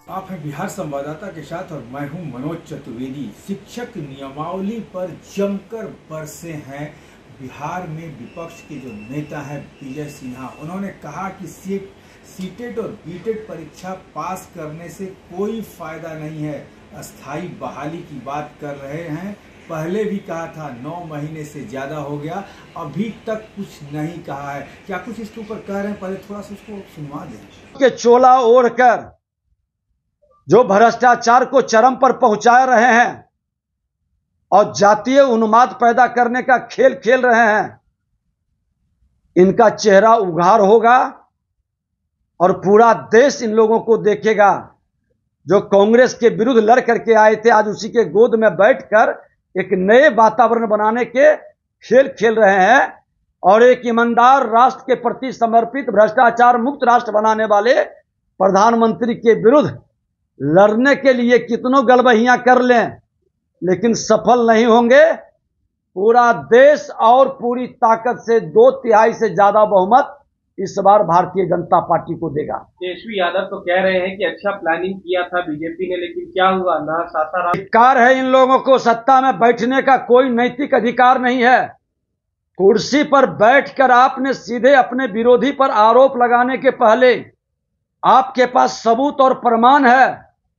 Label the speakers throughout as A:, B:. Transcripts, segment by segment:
A: आप हैं बिहार संवाददाता के साथ और मैं हूं मनोज चतुर्वेदी। शिक्षक नियमावली पर जमकर बरसे हैं बिहार में विपक्ष के जो नेता हैं विजय सिन्हा। उन्होंने कहा कि सीटेट और बीटेट परीक्षा पास करने से कोई फायदा नहीं है, अस्थायी बहाली की बात कर रहे हैं। पहले भी कहा था, 9 महीने से ज्यादा हो गया, अभी तक कुछ नहीं कहा है। क्या कुछ इसके ऊपर कह रहे हैं, पहले थोड़ा सा उसको सुनवा दें।
B: के चोला ओढ़कर जो भ्रष्टाचार को चरम पर पहुंचा रहे हैं और जातीय उन्माद पैदा करने का खेल खेल रहे हैं, इनका चेहरा उघार होगा और पूरा देश इन लोगों को देखेगा। जो कांग्रेस के विरुद्ध लड़ करके आए थे, आज उसी के गोद में बैठकर एक नए वातावरण बनाने के खेल खेल रहे हैं और एक ईमानदार राष्ट्र के प्रति समर्पित भ्रष्टाचार मुक्त राष्ट्र बनाने वाले प्रधानमंत्री के विरुद्ध लड़ने के लिए कितनों गलबहियां कर लें, लेकिन सफल नहीं होंगे। पूरा देश और पूरी ताकत से 2/3 से ज्यादा बहुमत इस बार भारतीय जनता पार्टी को देगा।
C: तेजस्वी यादव तो कह रहे हैं कि अच्छा प्लानिंग किया था बीजेपी ने, लेकिन क्या हुआ ना, सासाराम।
B: अधिकार है इन लोगों को, सत्ता में बैठने का कोई नैतिक अधिकार नहीं है। कुर्सी पर बैठकर आपने सीधे अपने विरोधी पर आरोप लगाने के पहले आपके पास सबूत और प्रमाण है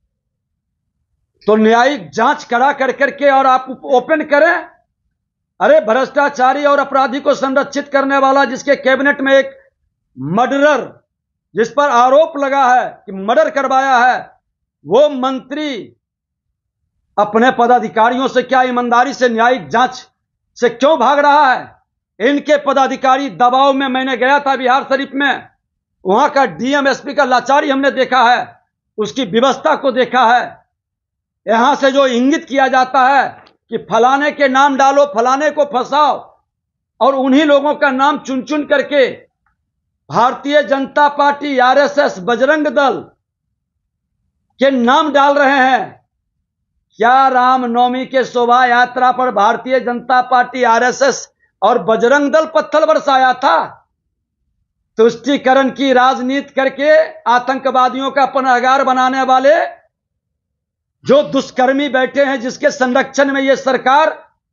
B: तो न्यायिक जांच करा कर करके और आप ओपन करें। अरे भ्रष्टाचारी और अपराधी को संरक्षित करने वाला, जिसके कैबिनेट में एक मर्डरर, जिस पर आरोप लगा है कि मर्डर करवाया है, वो मंत्री अपने पदाधिकारियों से क्या ईमानदारी से न्यायिक जांच से क्यों भाग रहा है? इनके पदाधिकारी दबाव में, मैंने गया था बिहार शरीफ में, वहां का डीएम एसपी का लाचारी हमने देखा है, उसकी व्यवस्था को देखा है। यहां से जो इंगित किया जाता है कि फलाने के नाम डालो, फलाने को फंसाओ, और उन्हीं लोगों का नाम चुन चुन करके भारतीय जनता पार्टी, आरएसएस, बजरंग दल के नाम डाल रहे हैं। क्या रामनवमी के शोभा यात्रा पर भारतीय जनता पार्टी, आरएसएस और बजरंग दल पत्थर बरसाया था? तुष्टीकरण की राजनीति करके आतंकवादियों का पनाहगार बनाने वाले जो दुष्कर्मी बैठे हैं, जिसके संरक्षण में यह सरकार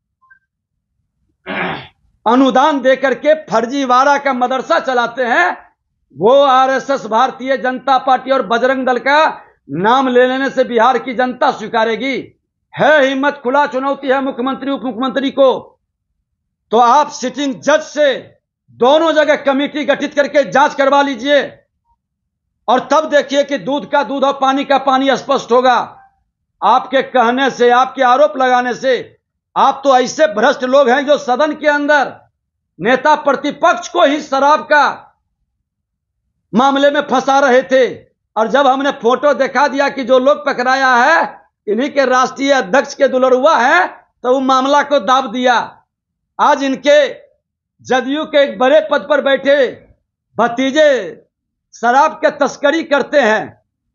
B: अनुदान देकर के फर्जीवाड़ा का मदरसा चलाते हैं, वो आरएसएस, भारतीय जनता पार्टी और बजरंग दल का नाम ले लेने से बिहार की जनता स्वीकारेगी? है हिम्मत, खुला चुनौती है मुख्यमंत्री, उप मुख्यमंत्री को। तो आप सिटिंग जज से दोनों जगह कमेटी गठित करके जांच करवा लीजिए और तब देखिए कि दूध का दूध और पानी का पानी स्पष्ट होगा। आपके कहने से, आपके आरोप लगाने से, आप तो ऐसे भ्रष्ट लोग हैं जो सदन के अंदर नेता प्रतिपक्ष को ही शराब का मामले में फंसा रहे थे, और जब हमने फोटो दिखा दिया कि जो लोग पकड़ाया है इन्हीं के राष्ट्रीय अध्यक्ष के दुलरुआ है, तो वो मामला को दाब दिया। आज इनके जदयू के एक बड़े पद पर बैठे भतीजे शराब के तस्करी करते हैं,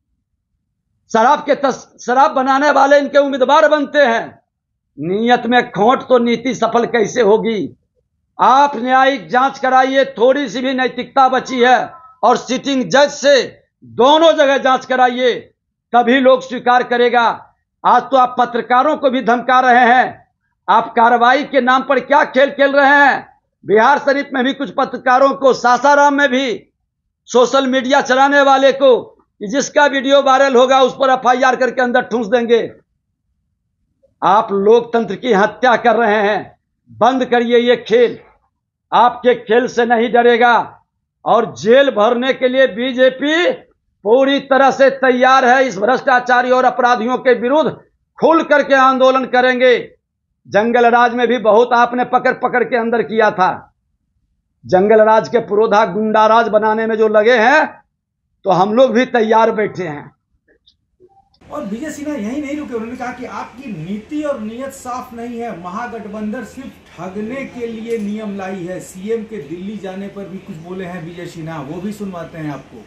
B: शराब बनाने वाले इनके उम्मीदवार बनते हैं। नीयत में खोट तो नीति सफल कैसे होगी? आप न्यायिक जांच कराइए, थोड़ी सी भी नैतिकता बची है, और सिटिंग जज से दोनों जगह जांच कराइए, तभी लोग स्वीकार करेगा। आज तो आप पत्रकारों को भी धमका रहे हैं। आप कार्रवाई के नाम पर क्या खेल खेल रहे हैं? बिहार शरीफ में भी कुछ पत्रकारों को, सासाराम में भी सोशल मीडिया चलाने वाले को, जिसका वीडियो वायरल होगा उस पर एफआईआर करके अंदर ठूंस देंगे। आप लोकतंत्र की हत्या कर रहे हैं। बंद करिए ये खेल, आपके खेल से नहीं डरेगा। और जेल भरने के लिए बीजेपी पूरी तरह से तैयार है। इस भ्रष्टाचारी और अपराधियों के विरुद्ध खुल करके आंदोलन करेंगे। जंगल राज में भी बहुत आपने पकड़ पकड़ के अंदर किया था। जंगल राज के पुरोधा गुंडा राज बनाने में जो लगे हैं, तो हम लोग भी तैयार बैठे हैं।
A: और विजय सिन्हा यही नहीं रुके, उन्होंने कहा कि आपकी नीति और नीयत साफ नहीं है, महागठबंधन सिर्फ ठगने के लिए नियम लाई है। सीएम के दिल्ली जाने पर भी कुछ बोले हैं विजय सिन्हा, वो भी सुनवाते हैं आपको।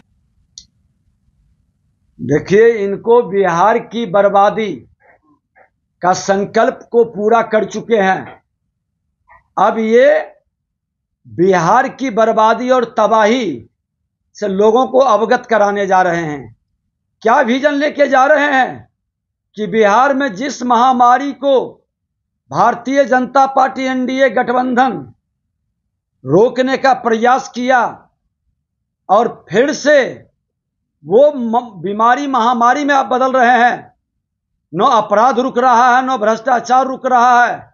B: देखिए, इनको बिहार की बर्बादी का संकल्प को पूरा कर चुके हैं। अब ये बिहार की बर्बादी और तबाही से लोगों को अवगत कराने जा रहे हैं क्या विजन लेके जा रहे हैं कि बिहार में जिस महामारी को भारतीय जनता पार्टी एनडीए गठबंधन रोकने का प्रयास किया और फिर से वो बीमारी महामारी में आप बदल रहे हैं। न अपराध रुक रहा है, न भ्रष्टाचार रुक रहा है।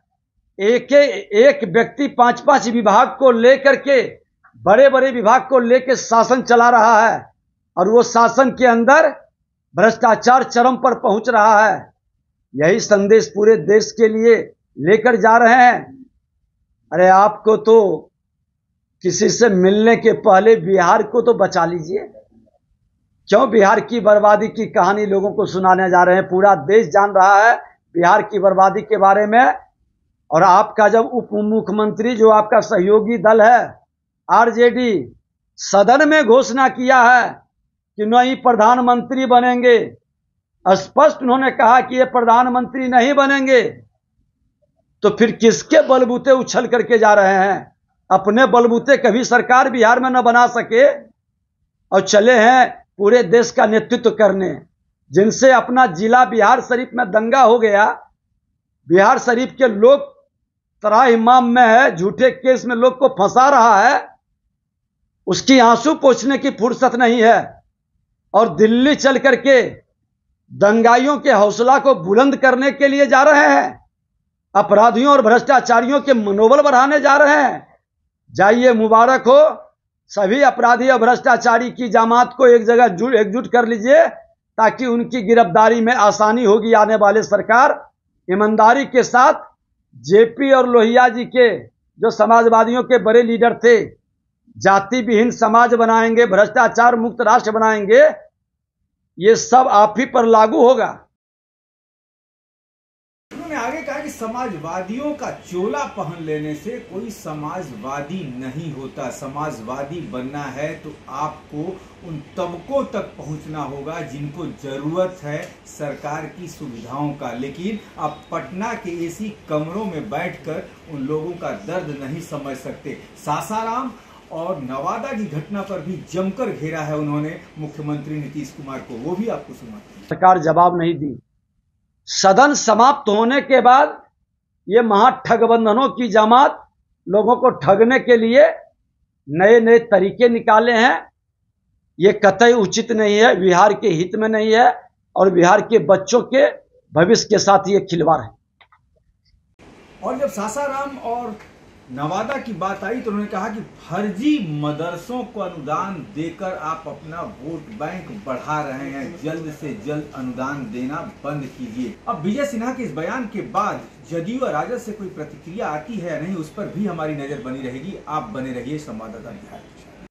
B: एक व्यक्ति 5-5 विभाग को लेकर के, बड़े बड़े विभाग को लेकर शासन चला रहा है और वो शासन के अंदर भ्रष्टाचार चरम पर पहुंच रहा है। यही संदेश पूरे देश के लिए लेकर जा रहे हैं। अरे आपको तो किसी से मिलने के पहले बिहार को तो बचा लीजिए। क्यों बिहार की बर्बादी की कहानी लोगों को सुनाने जा रहे हैं? पूरा देश जान रहा है बिहार की बर्बादी के बारे में। और आपका जब उप मुख्यमंत्री जो आपका सहयोगी दल है आरजेडी, सदन में घोषणा किया है कि नहीं प्रधानमंत्री बनेंगे, स्पष्ट उन्होंने कहा कि ये प्रधानमंत्री नहीं बनेंगे, तो फिर किसके बलबूते उछल करके जा रहे हैं? अपने बलबूते कभी सरकार बिहार में न बना सके और चले हैं पूरे देश का नेतृत्व करने। जिनसे अपना जिला बिहार शरीफ में दंगा हो गया, बिहार शरीफ के लोग तराहिमाम में है, झूठे केस में लोग को फंसा रहा है, उसकी आंसू पोंछने की फुर्सत नहीं है। और दिल्ली चल करके दंगाइयों के हौसला को बुलंद करने के लिए जा रहे हैं, अपराधियों और भ्रष्टाचारियों के मनोबल बढ़ाने जा रहे हैं। जाइए, मुबारक हो। सभी अपराधी और भ्रष्टाचारी की जमात को एक जगह एकजुट कर लीजिए ताकि उनकी गिरफ्तारी में आसानी होगी। आने वाले सरकार ईमानदारी के साथ जेपी और लोहिया जी के जो समाजवादियों के बड़े लीडर थे, जाति विहीन समाज बनाएंगे, भ्रष्टाचार मुक्त राष्ट्र बनाएंगे, ये सब आप ही पर लागू होगा।
A: उन्होंने आगे कहा कि समाजवादियों का चोला पहन लेने से कोई समाजवादी नहीं होता। समाजवादी बनना है तो आपको उन तबकों तक पहुंचना होगा जिनको जरूरत है सरकार की सुविधाओं का। लेकिन आप पटना के एसी कमरों में बैठकर उन लोगों का दर्द नहीं समझ सकते। सासाराम और नवादा की घटना पर भी जमकर घेरा है उन्होंने मुख्यमंत्री नीतीश कुमार को, वो भी आपको सुनाते हैं।
B: सरकार जवाब नहीं दी। सदन समाप्त होने के बाद ये महाठगबंधनों की जमात लोगों को ठगने के लिए नए नए तरीके निकाले हैं। ये कतई उचित नहीं है, बिहार के हित में नहीं है और बिहार के बच्चों के भविष्य के साथ ये खिलवाड़ है।
A: और जब सासाराम और नवादा की बात आई तो उन्होंने कहा कि फर्जी मदरसों को अनुदान देकर आप अपना वोट बैंक बढ़ा रहे हैं, जल्द से जल्द अनुदान देना बंद कीजिए। अब विजय सिन्हा के इस बयान के बाद जदयू और राजद से कोई प्रतिक्रिया आती है या नहीं, उस पर भी हमारी नजर बनी रहेगी। आप बने रहिए संवाददाता बिहार।